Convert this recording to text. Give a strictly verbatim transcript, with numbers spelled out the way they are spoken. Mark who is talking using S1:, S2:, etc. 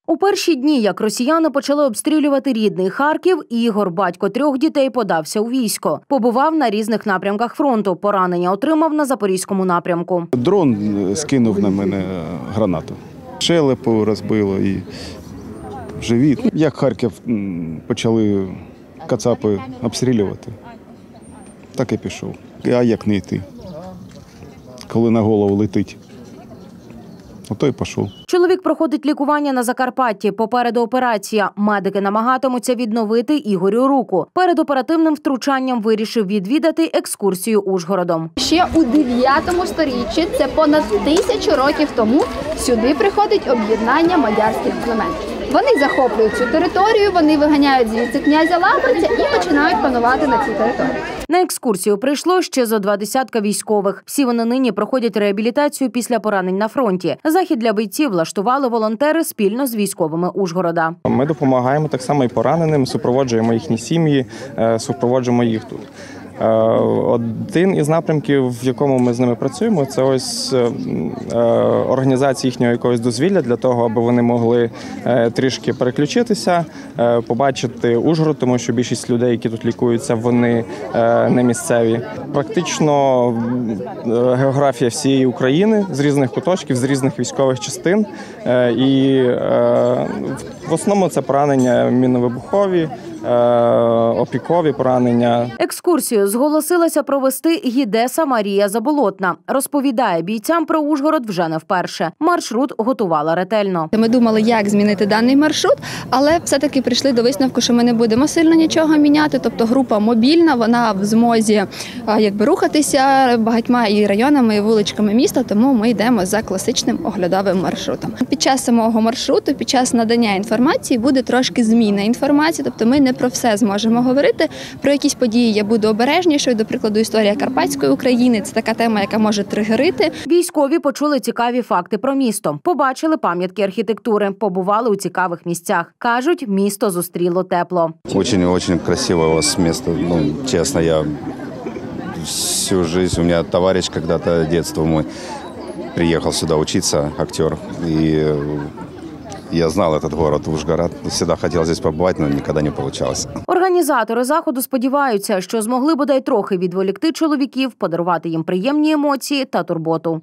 S1: У перші дні, як росіяни почали обстрілювати рідний Харків, Ігор, батько трьох дітей, подався у військо. Побував на різних напрямках фронту. Поранення отримав на Запорізькому напрямку.
S2: Дрон скинув на мене гранату. Щелепу розбило і живіт. Як Харків почали кацапи обстрілювати, так і пішов. А як не йти, коли на голову летить? Ото й пішов.
S1: Чоловік проходить лікування на Закарпатті. Попереду операція. Медики намагатимуться відновити Ігорю руку. Перед оперативним втручанням вирішив відвідати екскурсію Ужгородом.
S3: Ще у дев'ятому сторіччі, це понад тисячу років тому, сюди приходить об'єднання мадярських племен. Вони захоплюють цю територію, вони виганяють звідси князя Лабриця і починають панувати на цій території.
S1: На екскурсію прийшло ще зо два десятка військових. Всі вони нині проходять реабілітацію після поранень на фронті. Захід для бійців влаштували волонтери спільно з військовими Ужгорода.
S4: Ми допомагаємо так само і пораненим, супроводжуємо їхні сім'ї, супроводжуємо їх тут. Один із напрямків, в якому ми з ними працюємо, це ось організація їхнього якогось дозвілля для того, аби вони могли трішки переключитися, побачити Ужгород, тому що більшість людей, які тут лікуються, вони не місцеві. Практично географія всієї України з різних куточків, з різних військових частин. І в основному це поранення мінно-вибухові, опікові поранення.
S1: Екскурсію зголосилася провести гідеса Марія Заболотна. Розповідає, бійцям про Ужгород вже не вперше. Маршрут готувала ретельно.
S3: Ми думали, як змінити даний маршрут, але все-таки прийшли до висновку, що ми не будемо сильно нічого міняти. Тобто група мобільна, вона в змозі якби рухатися багатьма і районами, і вуличками міста, тому ми йдемо за класичним оглядовим маршрутом. Під час самого маршруту, під час надання інформації буде трошки зміна інформації, тобто ми не про все зможемо говорити. Про якісь події я буду обережнішою, до прикладу, історія Карпатської України – це така тема, яка може тригерити.
S1: Військові почули цікаві факти про місто, побачили пам'ятки архітектури, побували у цікавих місцях. Кажуть, місто зустріло тепло.
S5: Дуже-дуже красиве у вас місто. Ну, чесно, я всю життя, у мене товариш когда-то дитинство мой приїхав сюди вчитися, актер, і я знал этот город, Ужгород. Всегда хотел здесь побывать, но никогда не получалось.
S1: Організатори заходу сподіваються, що змогли бодай трохи відволікти чоловіків, подарувати їм приємні емоції та турботу.